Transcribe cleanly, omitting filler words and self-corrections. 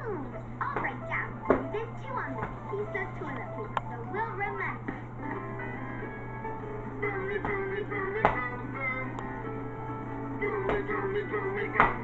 I'll write down. This too on this piece of toilet paper, so we'll remember. Boomy, boomy, boomy, boom, boom. Boomy, boomy, boomy, boom.